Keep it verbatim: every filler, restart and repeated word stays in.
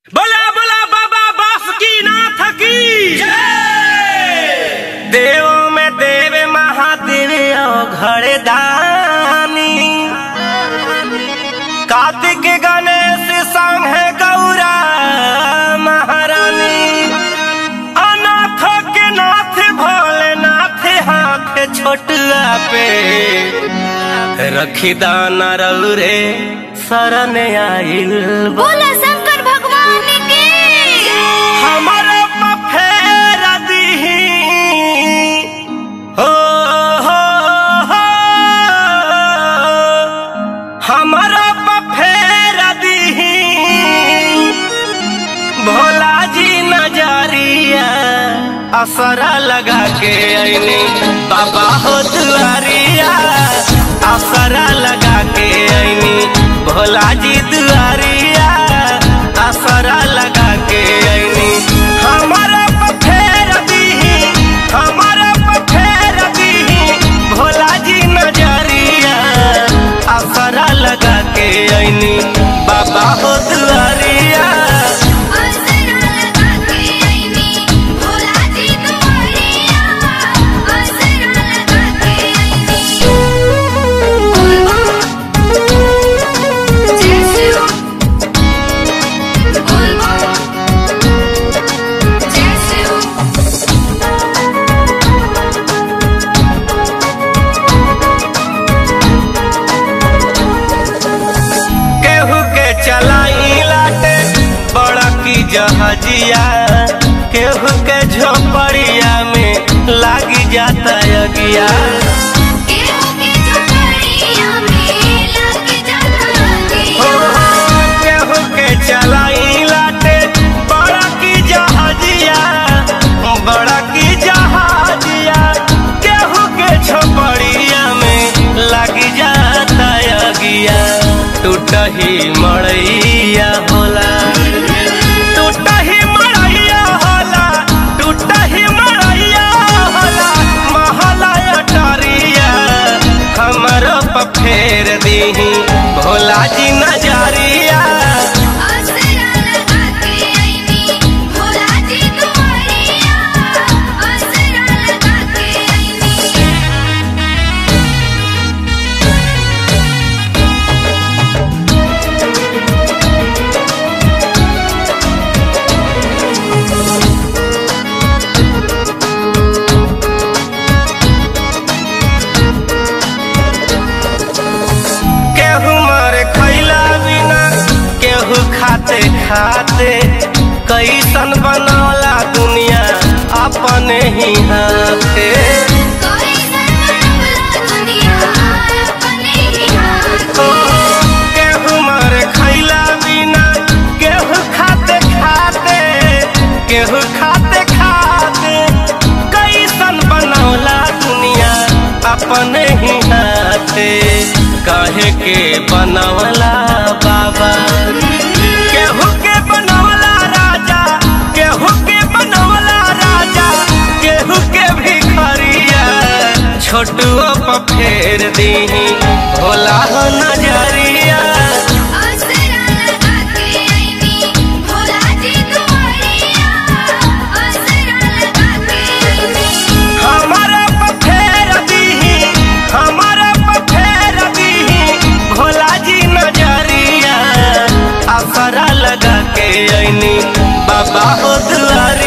बोला बोला बाबा बासुकीनाथ की देव में देव महादेव घड़े दानी कार्तिक गणेश संग है गौरा महारानी अनाथ के नाथ भोलेनाथ हाथ छोटुआ पे रखी दाना रे शरण आइल बोला शंकर भगवान की हमारा पफेर दीही हो हो हो हमारा पफेर दीही भोला जी नजरिया असरा लगा के आईनी बाबा हो दुआरिया असरा लगा के आईनी भोला जी दुआरिया असरा लगा के आईनी हमारा पफेर दीही हमारा पफेर दीही भोला जी नजरिया असरा लगा के आईनी बाबा हो दुआरिया जहाजिया केहू के झोपड़िया में लागी जाता अगिया केहू के चलाई लाटे बड़ा की जहाजिया बड़ा की जहाजिया केहू के झोपड़िया में लागी जाता अगिया टूटही मड़ैया होला फेर दीही भोला जी नजरिया खाते खाते कैसन बनौला दुनिया अपने ही हाथे केहू मर खैला बिना केहू खाते खाते केहू खाते खाते कैसन बनौला दुनिया अपने ही हाथे काहे के बनौला बाबा केहू के बनौला राजा केहू के बनौला राजा केहू के भिखरिया छोटुओ पर फेर दीही भोला हो नजरिया हमारा पफेर दीही हमारा पफेर दीही भोला जी नजरिया असरा लगा के आईनी बाबा हो दुआरी।